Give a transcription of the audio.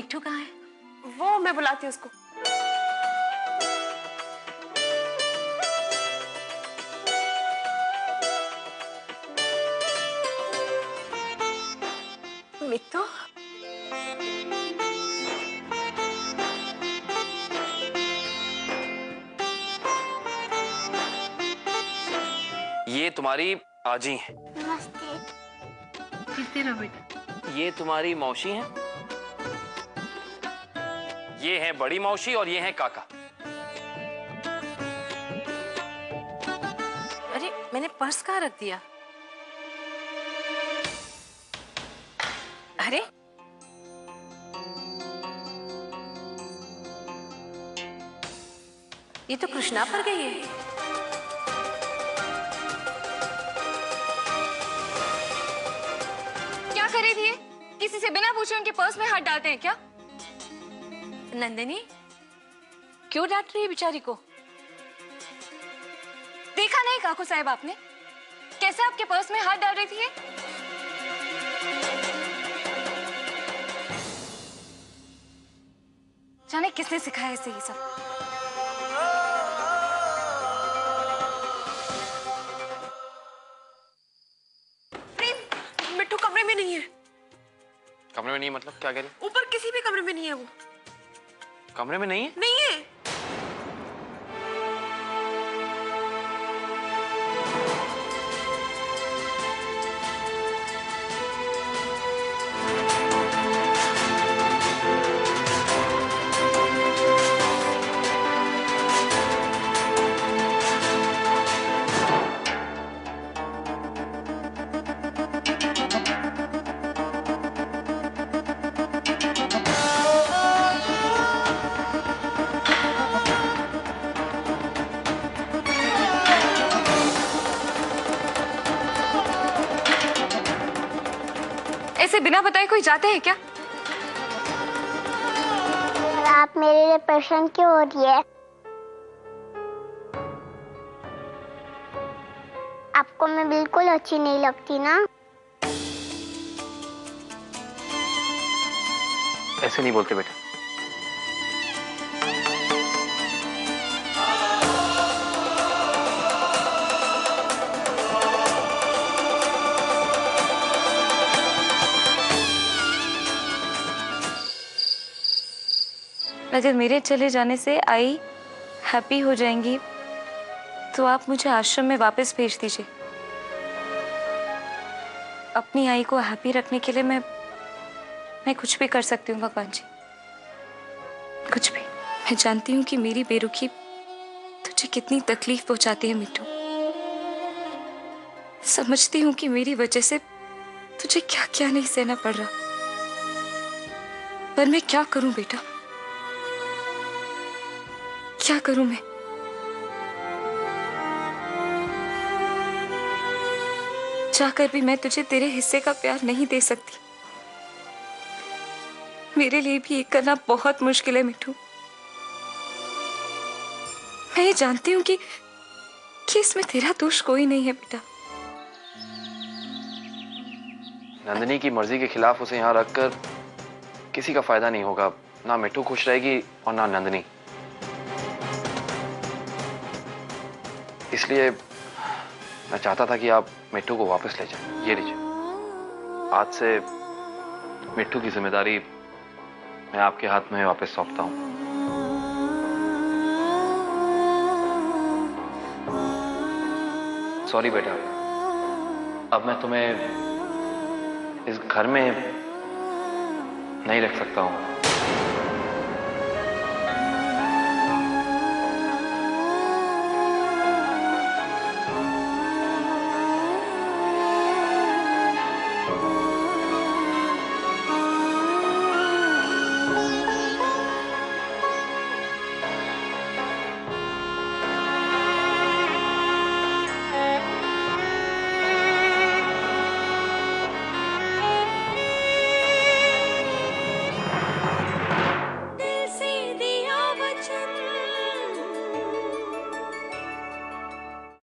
मिट्टू कहाँ है? वो मैं बुलाती हूँ उसको। मिट्टू, ये तुम्हारी आजी है। नमस्ते। किससे रहो बेटा? ये तुम्हारी मौसी है। ये है बड़ी मौसी और ये है काका। अरे मैंने पर्स कहाँ रख दिया? अरे ये तो कृष्णा पर गई है। क्या कर रही थी ये? किसी से बिना पूछे उनके पर्स में हाथ डालते हैं क्या? नंदिनी क्यों डांट रही है बेचारी को? देखा नहीं काकू साहब आपने कैसे आपके पर्स में हाथ डाल रही थी ये? जाने किसने सिखाया इसे ये सब? मिट्टू कमरे में नहीं है। कमरे में नहीं मतलब क्या कह रही? ऊपर किसी भी कमरे में नहीं है वो। कमरे में नहीं है? नहीं है। ऐसे बिना बताए कोई जाते हैं क्या? आप मेरे लिए परेशान क्यों हो रही है? आपको मैं बिल्कुल अच्छी नहीं लगती ना? ऐसे नहीं बोलते बेटा। अगर मेरे चले जाने से आई हैप्पी हो जाएंगी तो आप मुझे आश्रम में वापस भेज दीजिए। अपनी आई को हैप्पी रखने के लिए मैं कुछ भी कर सकती हूँ भगवान जी, कुछ भी। मैं जानती हूँ कि मेरी बेरुखी तुझे कितनी तकलीफ पहुंचाती है मिट्टू। समझती हूँ कि मेरी वजह से तुझे क्या क्या नहीं सहना पड़ रहा, पर मैं क्या करूं बेटा, क्या करूं मैं? चाहकर भी मैं तुझे तेरे हिस्से का प्यार नहीं दे सकती। मेरे लिए भी ये करना बहुत मुश्किल है मिट्टू। मैं ये जानती हूँ कि इसमें तेरा दोष कोई नहीं है बेटा। नंदिनी की मर्जी के खिलाफ उसे यहाँ रखकर किसी का फायदा नहीं होगा। ना मिट्टू खुश रहेगी और ना नंदिनी। इसलिए मैं चाहता था कि आप मिट्टू को वापस ले जाएं। ये लीजिए, आज से मिट्टू की जिम्मेदारी मैं आपके हाथ में वापस सौंपता हूँ। सॉरी बेटा, अब मैं तुम्हें इस घर में नहीं रख सकता हूँ।